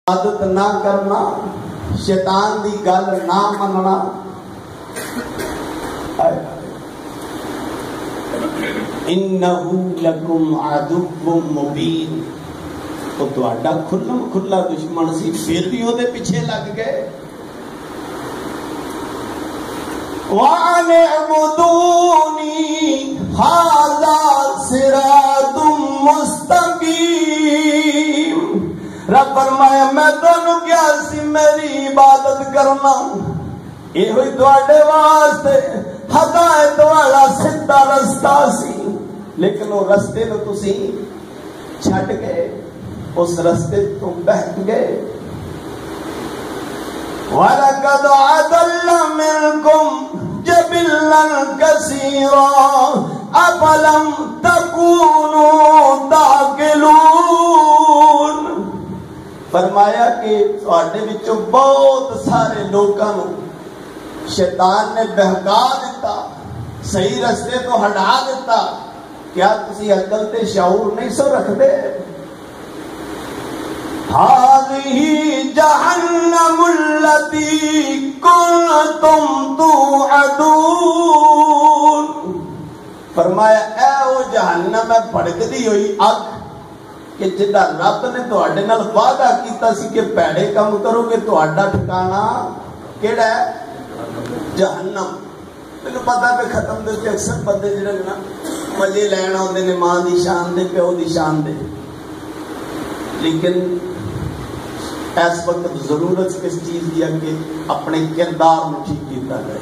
عبادت نہ کرنا، شیطان دی گل نہ مننا، انہو لکم عدو مبین، تو تہاڈا کھلم کھلا دشمن سی، پھر بھی وہ پیچھے لگ گئے۔ وَأَنِ اعْبُدُونِي هَذَا صِرَاطٌ مُسْتَقِيمٌ۔ رب فرمایا میں تانوں کیا سی میری عبادت کرنا، یہ ہوئی تواڈے واسطے ہدایت والا سیدھا رستہ سی، لیکن وہ رستے نو تسی چھڈ گئے، اس رستے تو بہک گئے۔ وَلَقَدْ أَضَلَّ مِنكُمْ جِبِلًّا كَثِيرًا أَفَلَمْ تَكُونُوا تَعْقِلُونَ۔ فرمایا کہ تواڈے وچوں بہت سارے لوکاں نوں شیطان نے بہکا دیتا، صحیح رستے تو ہٹا دیتا، کیا تسی عقل تے شعور نہیں سو رکھدے؟ هذه جہنم التي كنتم توعدون۔ فرمایا اے وہ جہنم ہے بھڑکدی ہوئی اگ کہ جدا رب نے تواڈے نال وعدہ کیتا سی کہ پیڑے کام کرو گے تواڈا ٹھکانہ کیڑا ہے؟ جہنم۔ مینوں پتہ پہ ختم دے تے اکثر بندے جڑے نا مزے لین آندے نے ماں دی شان دے، پیو دی شان دے، لیکن اس وقت ضرورت کس چیز کی ہے کہ اپنے کردار میں ٹھیک کیتا جائے،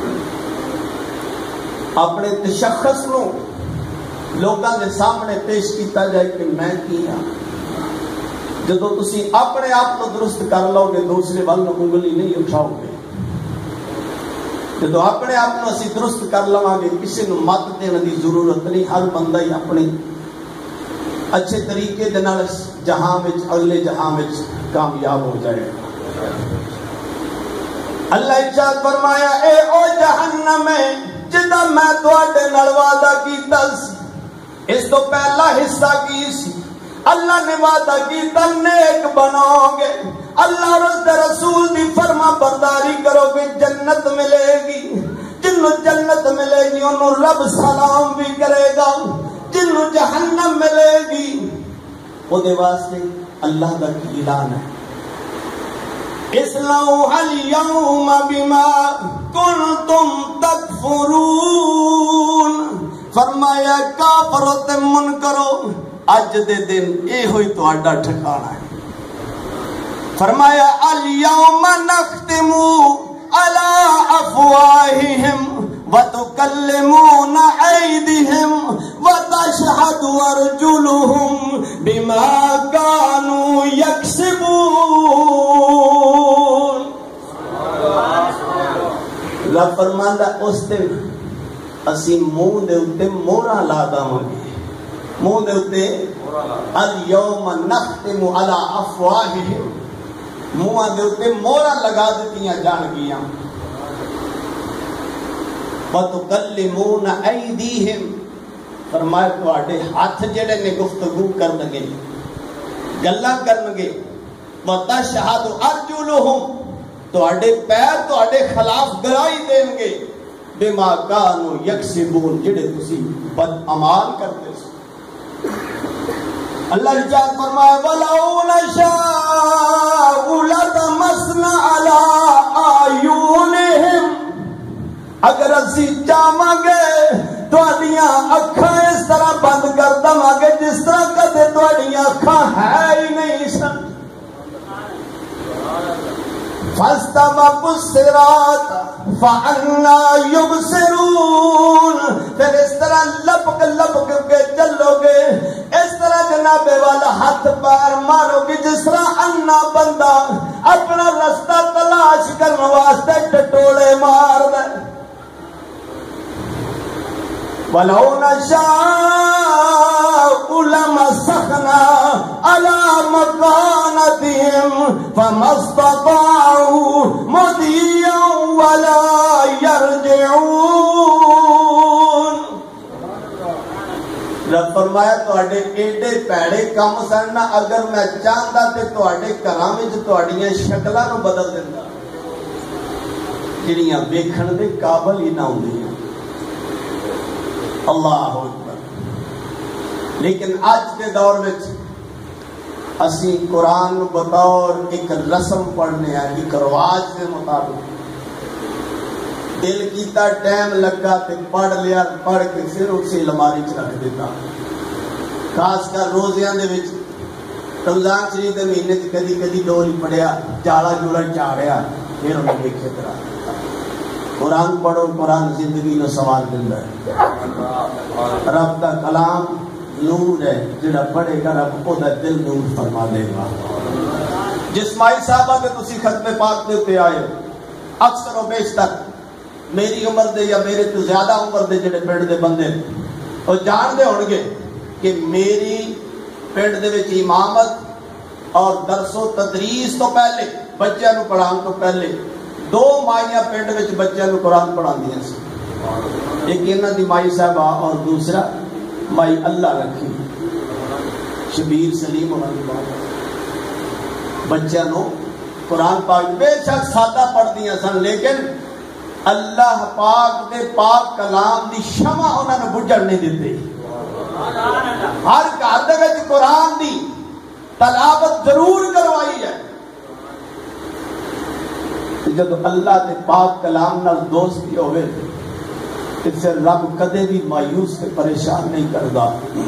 اپنے تشخص نو لوگوں کے سامنے پیش کیتا جائے کہ میں کی ہاں۔ جدو تسی اپنے آپ کو درست کر لو گے دوسرے وال انگلی نہیں اٹھاؤ گے، جدو اپنے آپ کو اسی درست کر لواں گے کسی نو مت دینے کی ضرورت نہیں، ہر بندہ ہی اپنے اچھے طریقے دے نال جہاں وچ اگلے جہاں وچ کامیاب ہو جائے گا۔ اللہ ارشاد فرمایا اے او جہنم ہے جدا میں تواڈے نال وعدہ کیتا سی، اس تو پہلا حصہ کی سی، اللہ نے وعدہ کیتا نیک بناؤ گے، اللہ رسول دی فرما برداری کرو گے، جنت ملے گی، جنوں جنت ملے گی انہوں رب سلام بھی کرے گا، جنوں جہنم ملے گی وہ دے واسطے اللہ دا کی اعلان ہے، اصلوها اليوم بما کنتم تکفرون۔ فرمایا کافرو تے منکرو اج دے دن اے ہوئی تہاڈا ٹھکانہ ہے۔ فرمایا الیوم نختم علی افواہہم وَتُكَلِّمُونَ أَيْدِهِمْ وَتَشْهَدُ أَرْجُلُهُمْ بِمَا كَانُوا يَكْسِبُونَ۔ رب فرماندا اس دن اسی منہ دے اوتے موہراں لا داواں گے، منہ دے اوتے الیوم نختم علی افواہہم، منہاں دے اوتے موہراں لگا دتیاں جان گیاں، وَتُكَلِّمُونَ أَيْدِيهِمْ، فرمایا تواڈے ہاتھ جڑے نے گفتگو کرنگے، گلاں کرنگے، وَتَشْهَدُ أَرْجُلُهُمْ، تواڈے پیر تواڈے خلاف گواہی دیں گے، بِمَا كَانُوا يَكْسِبُونَ، جڑے تسی بد اعمال کرتے سو۔ اللہ ارشاد فرمایا وَلَوْ نَشَاءُ لَطَمَسْنَا عَلَىٰ أَعْيُنِهِمْ، اگر اسی چاہواں گے تواڈیاں اکھاں اس طرح بند کر دواں گے جس طرح کدے تواڈیاں اکھاں ہے ہی نہیں سن۔ فَاسْتَبَقُوا الصِّرَاطَ فَأَنَّىٰ يُبْصِرُونَ، پھر اس طرح لپک لپک کے چلو گے، اس طرح جناب والا ہاتھ پیر مارو گے جس طرح انا بندہ اپنا رستہ تلاش کرنے واسطے ٹٹولے مار دے۔ وَلَوْ نَشَاءُ لَمَسَخْنَا عَلَىٰ مَكَانَتِهِمْ فَمَا اسْتَطَاعُوا مُضِيًّا وَلَا يَرْجِعُونَ۔ رب فرمایا تواڈے ایڈے پیڑے کم سن نا، اگر میں چاہتا تے تواڈے گھراں وچ تواڈیاں شکلاں نو بدل دیندا جڑیاں ویکھن دے قابل ہی نہ ہوندیاں۔ اللہ اکبر۔ لیکن اج دے دور وچ اسی قرآن بطور ایک رسم پڑھنے ہیں، ایک رواج کے مطابق دل کیتا ٹائم لگا تے پڑھ لیا، پڑھ کے پھر اسے الماری چ رکھ دیتا۔ خاص کر روزیاں دے وچ رمضان شریف دے مہینے چ کدی کدی دو نہیں پڑھیا، جالا جوڑا چاڑیا، پھر انہیں دیکھے طرح قرآن پڑھو، قرآن زندگی نو سوال دیندا ہے۔ رب دا کلام نور ہے، جڑا پڑھے گا رب او دا دل نور فرما دے گا۔ جس مائی صاحبہ کے تسی ختم پاک دے تے آئے، اکثر و بیشتر میری عمر دے یا میرے تو زیادہ عمر دے جڑے پنڈ دے بندے وہ جان دے ہون گے کہ میری پنڈ دے وچ امامت اور درس و تدریس تو پہلے، بچیاں نو پڑھان تو پہلے دو مائیاں پنڈ وچ بچیاں نو قرآن پڑھاندیاں سی، ایک انہاں دی مائی صاحبہ اور دوسرا مائی اللہ رکھی شبیر سلیم انہاں دی بات، بچیاں نو قرآن پاک بے شک سادہ پڑھ دیاں سن، لیکن اللہ پاک دے پاک کلام دی شمع انہاں نے بجھڑ نہیں دیتے۔ ہر گھر دے وچ قرآن دی تلاوت ضرور کروائی ہے۔ جب اللہ دے پاک کلام نال دوستی ہوئے تو پھر رب کدے بھی مایوس سے پریشان نہیں کردا۔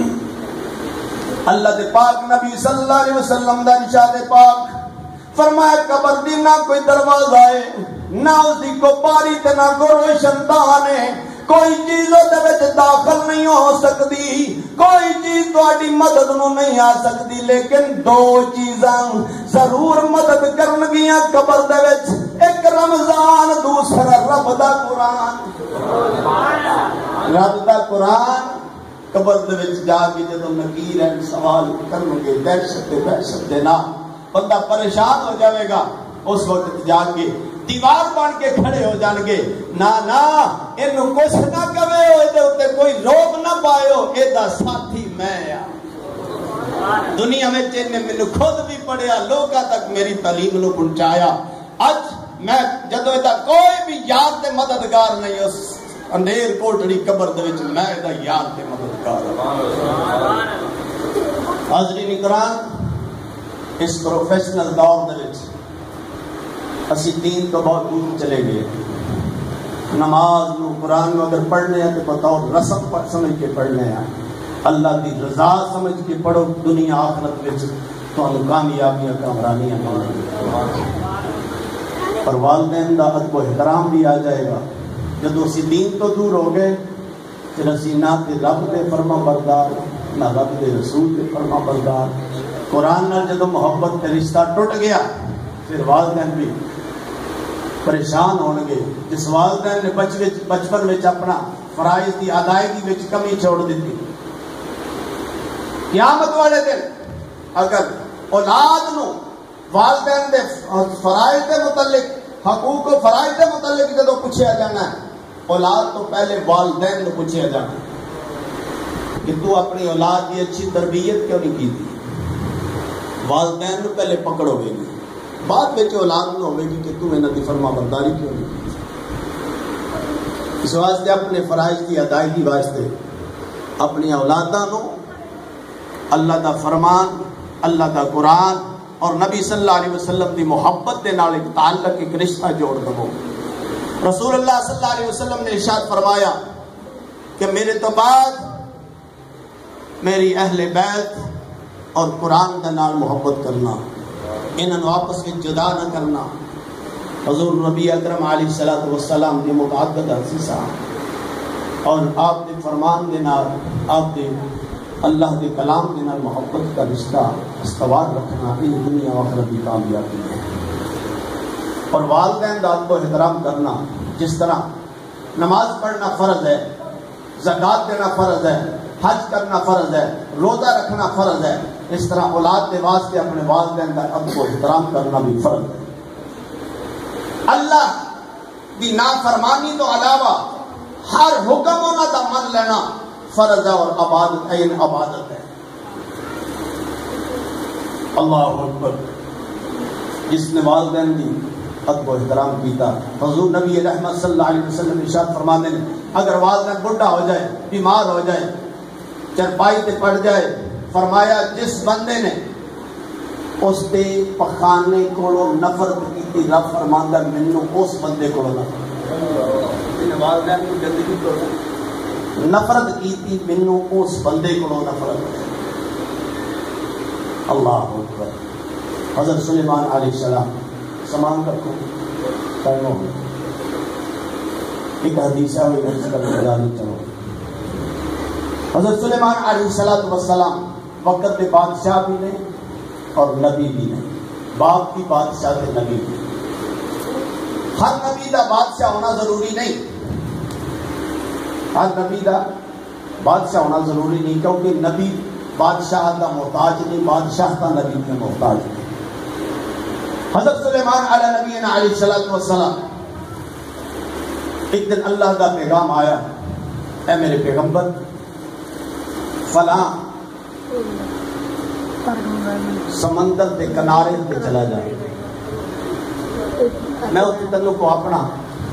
اللہ دے پاک نبی صلی اللہ علیہ وسلم دا ارشاد پاک فرمایا قبر دی نہ کوئی دروازہ ہے، نہ اس دی کو باری تے نہ کو روشن دان ہے، کوئی چیز دے وچ داخل نہیں ہو سکتی، کوئی چیز تہاڈی مدد نو نہیں آ سکتی، لیکن دو چیزاں ضرور مدد کرنگیاں قبر دے وچ، ایک رمضان، دوسرا رب دا قرآن۔ رب دا قرآن قبر دے وچ جا کے جدوں نکیر ہے سوال کرنگے دہشت دے نام بندہ پریشان ہو جائے گا، اس وقت جا کے دیوار بن کے کھڑے ہو جان گے، نا انہوں کچھ نہ کہے ہو، دے اتے کوئی روب نہ پائے ہو، اے دا ساتھی میں دنیا میں چینے میں خود بھی پڑھیا، لوگاں تک میری تعلیم نو پہنچایا۔ اج میں جدو دا کوئی بھی یاد دے مددگار نہیں، اس اندھیر کوٹڑی قبر دے وچ میں دا یاد دے مددگار۔ حاضرین اکرام، اس پروفیشنل دور دے وچ اسی دین تو بہت دور چلے گئے۔ نماز نو قرآن نو اگر پڑھنے ہیں تو بطور رسم پر سمجھ کے پڑھنے ہیں، اللہ دی رضا سمجھ کے پڑھو، دنیا آخرت وچ تو کامیابیاں کامرانیاں ملیں۔ اور والدین دا ادب و احترام بھی آ جائے گا۔ جب اسی دین تو دور ہو گئے پھر اسی نہ تے رب دے فرما بردار، نہ رب دے رسول دے فرما بردار۔ قرآن نال جدو محبت کا رشتہ ٹوٹ گیا پھر والدین بھی پریشان ہون گے۔ جس والدین نے بچپن میں اپنا فرائض کی ادائیگی میں کمی چھوڑ دیتی، قیامت والے دن اگر اولاد نو والدین دے فرائض دے متعلق، حقوق و فرائض دے متعلق جدو پوچھا جانا ہے، اولاد تو پہلے والدین نو پوچھا جانا ہے کہ تو اپنی اولاد کی اچھی تربیت کیوں نہیں کی تھی۔ والدین نو پہلے پکڑو گے گی، بعد میں اولاد نو ہوئے گی کہ تم انہاں دی فرما برداری کیوں نہیں کی۔ اس واسطے اپنے فرائض کی ادائیگی واسطے اپنی اولاداں نو اللہ دا فرمان، اللہ دا قرآن اور نبی صلی اللہ علیہ وسلم دی محبت دے نال ایک تعلق، ایک رشتہ جوڑ دو۔ رسول اللہ صلی اللہ علیہ وسلم نے ارشاد فرمایا کہ میرے تو بعد میری اہل بیت اور قرآن دے نال محبت کرنا، انہاں آپس میں جدا نہ کرنا۔ حضور نبی اکرم علیہ الصلوۃ والسلام دی متعدد حدیثاں اور آپ دے فرمان دے نال، آپ دے اللہ دے کلام دے نال محبت کا رشتہ استوار رکھنا، یہ دنیا و آخرت کی کامیابی ہے۔ اور والدین دا کو احترام کرنا، جس طرح نماز پڑھنا فرض ہے، زکوٰۃ دینا فرض ہے، حج کرنا فرض ہے، روزہ رکھنا فرض ہے، اس طرح اولاد کے واسطے اپنے والدین کا ادب و احترام کرنا بھی فرض ہے۔ اللہ دی نافرمانی تو علاوہ ہر حکم انہاں دا من لینا فرض ہے اور عبادت عبادت ہے۔ اللہ اکبر. جس نے والدین کی ادب و احترام کیتا. حضور نبی رحمت صلی اللہ علیہ وسلم ارشاد فرماتے ہیں اگر والدین بڈھا ہو جائے, بیمار ہو جائے, چرپائی تے پڑ جائے, فرمایا جس بندے نے اس دے پخانے کولو نفرت کی رب فرماندا مینوں اس بندے کولو والدین کو زندگی تو نفرت کی مینوں اس بندے کولو نفرت. اللہ اکبر. حضرت سلیمان علیہ السلام سامان رکھو ٹائم ہو گیا. ایک حدیث ہے وہ چلو. حضرت سلیمان علیہ السلام وقت کے بادشاہ بھی نہیں اور نبی بھی نہیں. باپ کی بادشاہ تھے, نبی بھی. ہر نبی کا بادشاہ ہونا ضروری نہیں, ہر نبی کا بادشاہ ہونا ضروری نہیں, کیونکہ نبی بادشاہ کا محتاج نہیں, بادشاہ کا نبی کے محتاج نہیں. حضرت سلیمان علیہ نبی علیہ السلام ایک دن اللہ کا پیغام آیا, اے میرے پیغمبر فلاں سمندر کے کنارے پہ چلا جائے, میں اس تنوں کو اپنا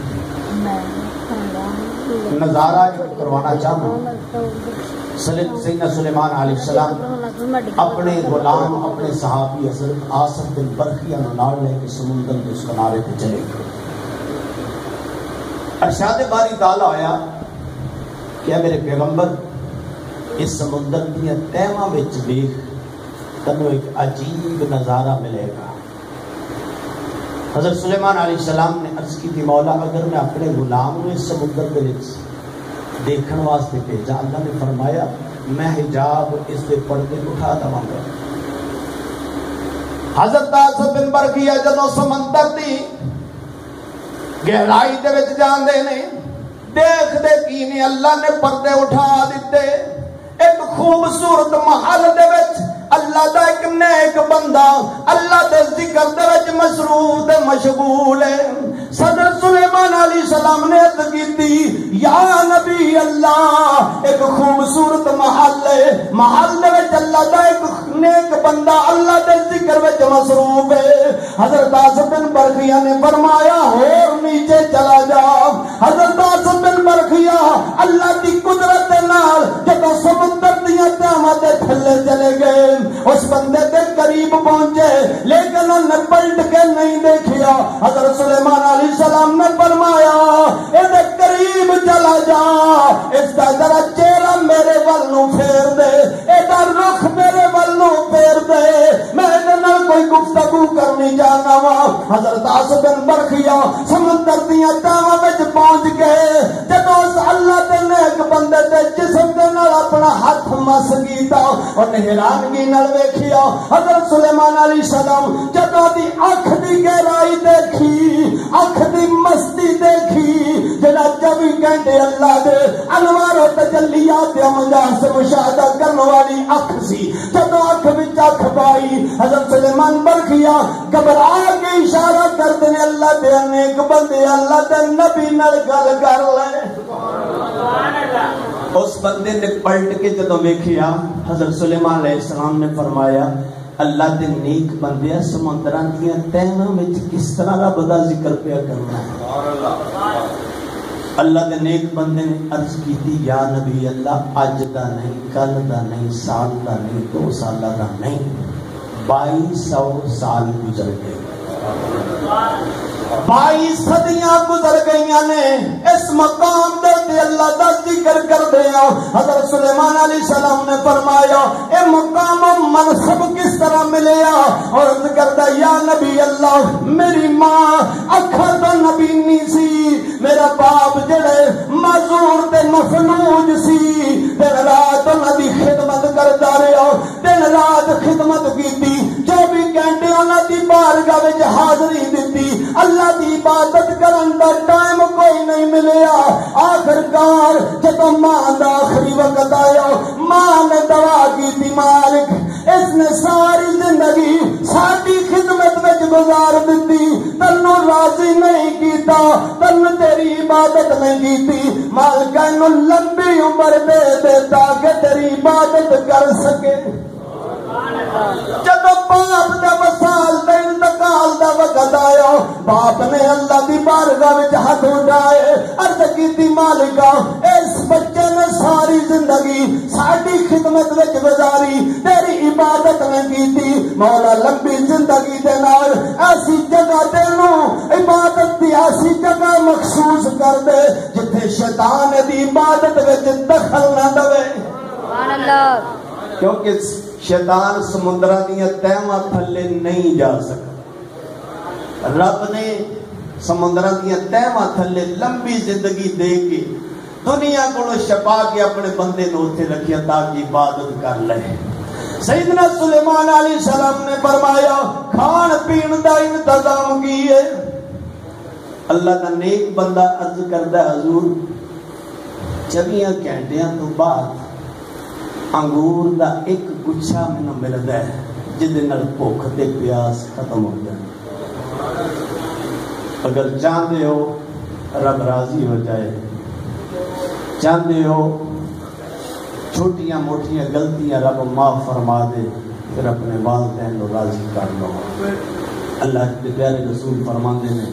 نظارہ کروانا چاہتا ہوں. سیدنا سلیمان علیہ السلام اپنے غلام اپنے صحابی حضرت آصف بن برخیہ نال لے کے سمندر کے اس کنارے پہ چلے گئے. ارشاد باری تعالیٰ آیا کہ میرے پیغمبر اس سمندر کی تہواں وچ دیکھ تنوں ایک عجیب نظارہ ملے گا. حضرت سلیمان علیہ السلام نے عرض کی تھی مولا اگر میں اپنے غلام کو اس سمندر کے وچ دیکھن واسطے بھیجا, اللہ نے فرمایا میں حجاب اس کے پردے اٹھا دواں گا. حضرت آصف بن برخیہ جدوں سمندر دی گہرائی دے وچ جاندے نے دیکھ دے کی نہیں اللہ نے پردے اٹھا دیتے. ایک خوبصورت محل دے وچ اللہ دا ایک نیک بندہ اللہ دے ذکر دے وچ مصروف تے مشغول ہے. صدر سلیمان علیہ السلام نے عرض کیتی یا نبی اللہ ایک خوبصورت محل ہے, محل دے وچ اللہ دا ایک نیک بندہ اللہ دے ذکر وچ مصروف ہے. حضرت آصف بن برخیہ نے فرمایا اور نیچے چلا جا. حضرت آصف بن برخیہ اللہ کی قدرت دے نال جدوں سمندر دیاں تہواں تے تھلے چلے گئے اس بندے کے قریب پہنچے لیکن انہوں نے پلٹ کے نہیں دیکھیا. حضرت سلیمان علیہ السلام نے فرمایا اے قریب چلا جا, اس کا ذرا چہرہ میرے والوں پھیر دے, اے دا رخ میرے والوں پھیر دے, میں نال کوئی گفتگو کرنی جانا وا. حضرت آصف بن برخیہ سمندر دیاں تہواں وچ پہنچ گئے. جدوں اس اللہ دے نیک بندے دے جسم دے نال اپنا ہاتھ مس کیتا اور حیرانگی نال ویکھیا. حضرت سلیمان علیہ السلام جدوں دی اکھ دی گہرائی دیکھی, اکھ دی مستی دیکھی, جڑا 24 گھنٹے اللہ دے انوار و تجلیات دے مجاز سے مشاہدہ کرنے والی اکھ سی, جدوں اکھ وچ اکھ پائی حضرت سلیمان برخیہ گھبرا کے اشارہ کرتے ہیں اللہ دے نیک بندے اللہ دے نبی نال گل کر لے. اس بندے نے پلٹ کے جدوں ویکھیا حضرت سلیمان علیہ السلام نے فرمایا اللہ دے نیک بندے سمندراں دیاں تہواں وچ کس طرح رب دا ذکر پیا کرنا ہے. اللہ دے نیک بندے نے عرض کیتی یا نبی اللہ اج دا نہیں, کل دا نہیں, سال دا نہیں, 2 سال دا نہیں, 2200 سال گزر گئے, 22 صدیاں گزر گئیاں نے اس مقام تے اللہ دا ذکر کر دیا. حضرت سلیمان علیہ السلام نے فرمایا اے مقام و منصب کس طرح ملیا, اور ذکر دا یا نبی اللہ میری ماں اکھر دا نبی نہیں سی, میرا باپ جڑے معذور تے مفلوج سی, دن رات انہاں دی خدمت کردا رہیا, دن رات خدمت کیتی, 24 گھنٹے انہاں دی بارگاہ وچ حاضری دتی, اللہ دی عبادت کرن دا ٹائم کوئی نہیں ملیا. آخرکار جدوں ماں دا آخری وقت آیا ماں نے دعا کی تھی مالک اس نے ساری زندگی ساری خدمت وچ گزار دیتی, تنوں راضی نہیں کیتا, تن تیری عبادت نہیں کیتی, مالک اینوں لمبی عمر دے دے تاکہ تیری عبادت کر سکے. جب باپ دا وصال دا انتقال دا وقت آیا باپ نے اللہ دی بارگاہ وچ ہاتھ اٹھائے عرض کیتی مالکا اس بچے نے ساری زندگی ساڈی خدمت وچ گزاری تیری عبادت نے کیتی مولا لمبی زندگی دے نال ایسی جگہ تینوں عبادت دی ایسی جگہ مخصوص کر دے جتھے شیطان دی عبادت وچ دخل نہ دے سبحان اللہ کیونکہ شیطان سمندرہ دیا تیمہ تھلے نہیں جا سکتا رب نے سمندرہ دیا تیمہ تھلے لمبی زندگی دے کے دنیا کو شپا کے اپنے بندے نوتے رکھیا تاکہ عبادت کر لے سیدنا سلیمان علیہ السلام نے فرمایا کھان پین دا انتظام کیے اللہ کا نیک بندہ عرض کردہ حضور 24 گھنٹیاں تو بعد انگور دا ایک گچھا میں ملتا ہے جدے نال بھوک تے پیاس ختم ہو جائے اگر چاہتے ہو رب راضی ہو جائے چاہتے ہو چھوٹیاں موٹیاں غلطیاں رب معاف فرما دے پھر اپنے والدین کو راضی کر لو اللہ کے پیارے رسول فرماندے نے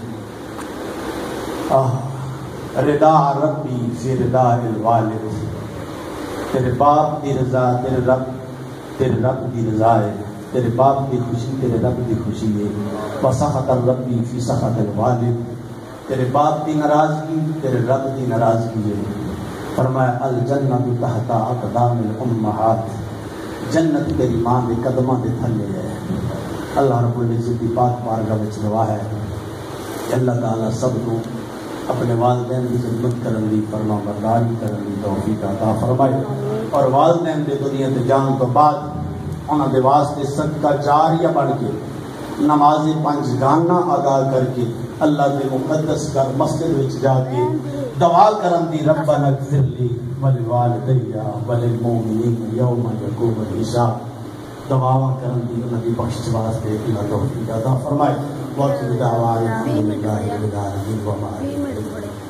رضا ربی فی رضا الوالد تیرے باپ دی رضا تیرے رب دی رضا ہے تیرے باپ دی خوشی تیرے رب دی خوشی ہے وسخط الربی فی سخط الوالد تیرے باپ دی ناراضگی تیرے رب دی ناراضگی ہے فرمایا الجنت تحت اقدام الامہات جنت تیری ماں دے قدماں دے تھلے ہے اللہ رب العزت دی پاک بارگاہ وچ گواہ ہے کہ اللہ تعالیٰ سب کو اپنے والدین کی خدمت کرن دی فرما برداری کرن دی توفیق عطا فرمائے اور والدین دے دنیا تے جان تو بعد انہاں دے واسطے صدقہ جاریہ بن کے نماز 5 گانا ادا کر کے اللہ دے مقدس گھر مسجد وچ جا کے دعا کرن دی ربنا اغفر لی ولوالدی وللمؤمنین یوم یقوم الحساب دعا کرن دی انہاں دی بخشش واسطے اللہ توفیق عطا فرمائے وقت دعوانا الحمدللہ رب العالمین و